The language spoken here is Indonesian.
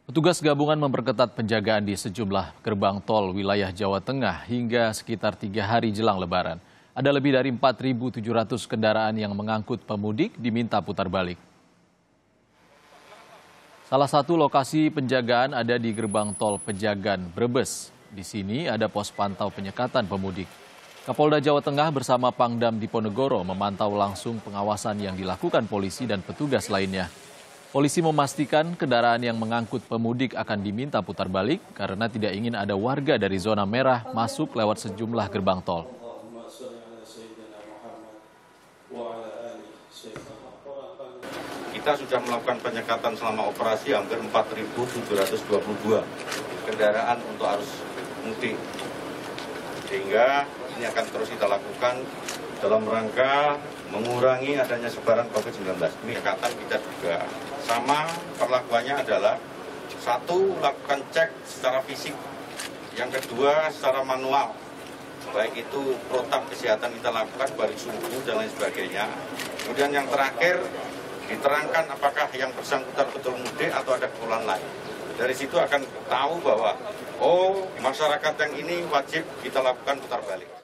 Petugas gabungan memperketat penjagaan di sejumlah gerbang tol wilayah Jawa Tengah hingga sekitar 3 hari jelang Lebaran. Ada lebih dari 4.700 kendaraan yang mengangkut pemudik diminta putar balik. Salah satu lokasi penjagaan ada di gerbang tol Pejagan, Brebes. Di sini ada pos pantau penyekatan pemudik. Kapolda Jawa Tengah bersama Pangdam Diponegoro memantau langsung pengawasan yang dilakukan polisi dan petugas lainnya. Polisi memastikan kendaraan yang mengangkut pemudik akan diminta putar balik karena tidak ingin ada warga dari zona merah masuk lewat sejumlah gerbang tol. Kita sudah melakukan penyekatan selama operasi hampir 4.722 kendaraan untuk arus mudik. Sehingga ini akan terus kita lakukan dalam rangka mengurangi adanya sebaran COVID-19. Penyekatan kita juga sama, perlakuannya adalah satu, lakukan cek secara fisik, yang kedua secara manual, baik itu protap kesehatan kita lakukan, balik suhu dan lain sebagainya. Kemudian yang terakhir diterangkan apakah yang bersangkutan betul mudik atau ada keperluan lain. Dari situ akan tahu bahwa masyarakat yang ini wajib kita lakukan putar balik.